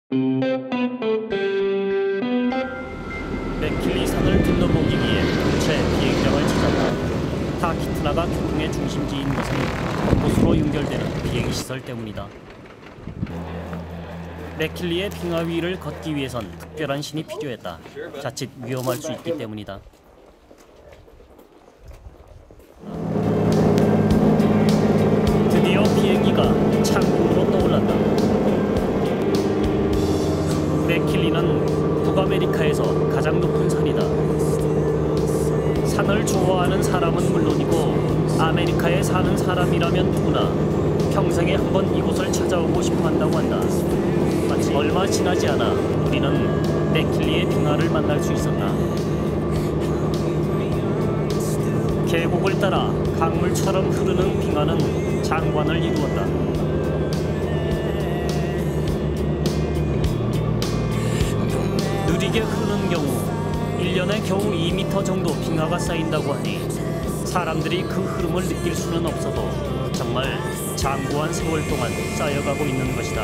맥킬리 산을 둘러보기 위해 전체 비행장을 찾았다. 타키트나가 교통의 중심지인 것은 곳곳으로 연결되는 비행시설 때문이다. 맥킬리의 빙하 위를 걷기 위해선 특별한 신이 필요했다. 자칫 위험할 수 있기 때문이다. 드디어 비행기가 창공으로 떠올랐다. 맥킬리는 북아메리카에서 가장 높은 산이다. 산을 좋아하는 사람은 물론이고 아메리카에 사는 사람이라면 누구나 평생에 한 번 이곳을 찾아오고 싶어 한다고 한다. 얼마 지나지 않아 우리는 맥킬리의 빙하를 만날 수 있었다. 계곡을 따라 강물처럼 흐르는 빙하는 장관을 이루었다. 느리게 흐르는 경우 1년에 겨우 2m 정도 빙하가 쌓인다고 하니 사람들이 그 흐름을 느낄 수는 없어도 정말 장구한 세월 동안 쌓여가고 있는 것이다.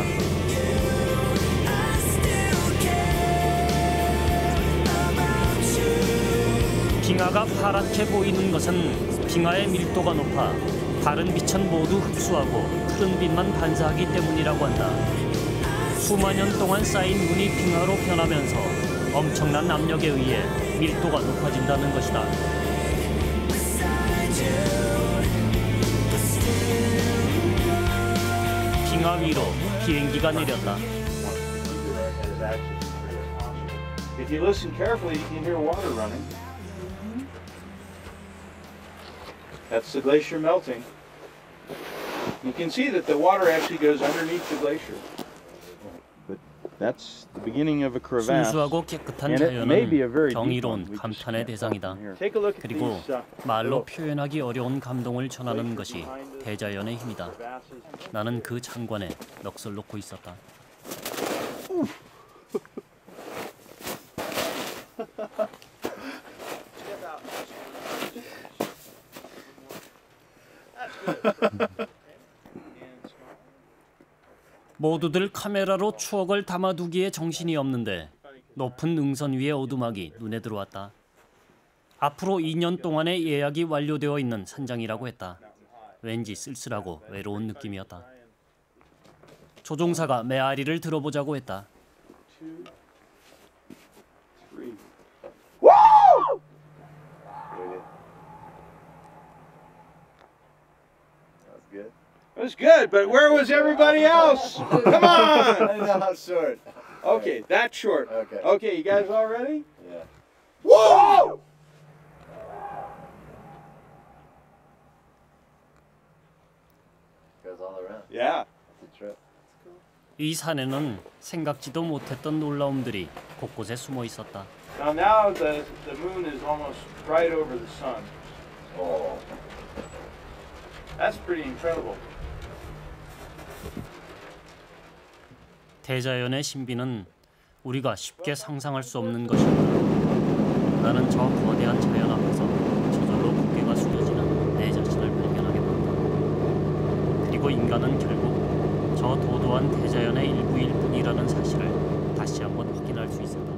빙하가 파랗게 보이는 것은 빙하의 밀도가 높아 다른 빛은 모두 흡수하고 푸른 빛만 반사하기 때문이라고 한다. 수만 년 동안 쌓인 눈이 빙하로 변하면서 엄청난 압력에 의해 밀도가 높아진다는 것이다. 빙하 위로 비행기가 내렸다. If you listen carefully, you can hear water running. That's the glacier melting. You can see that the water actually goes underneath the glacier. But that's the beginning of a crevasse. 순수하고 깨끗한 자연은 경이로운 감탄의 대상이다. Take a look at 그리고 these. 말로 표현하기 어려운 감동을 전하는 것이 대자연의 힘이다. 나는 그 장관에 넋을 놓고 있었다. 모두들 카메라로 추억을 담아두기에 정신이 없는데 높은 능선 위의 오두막이 눈에 들어왔다. 앞으로 2년 동안의 예약이 완료되어 있는 산장이라고 했다. 왠지 쓸쓸하고 외로운 느낌이었다. 조종사가 메아리를 들어보자고 했다. It was good, but where was everybody else? Come on! I didn't know how short. Okay, that's short. Okay. Okay, you guys all ready? Yeah. Whoa! Goes all around. Yeah. It's a trip. 이 산에는 생각지도 못했던 놀라움들이 곳곳에 숨어 있었다. Now the moon is almost right over the sun. Oh. That's pretty incredible. 대자연의 신비는 우리가 쉽게 상상할 수 없는 것이었다. 나는 저 거대한 자연 앞에서 저절로 고개가 숙여지는 내 자신을 발견하게 되었다. 그리고 인간은 결국 저 도도한 대자연의 일부일 뿐이라는 사실을 다시 한번 확인할 수 있었다.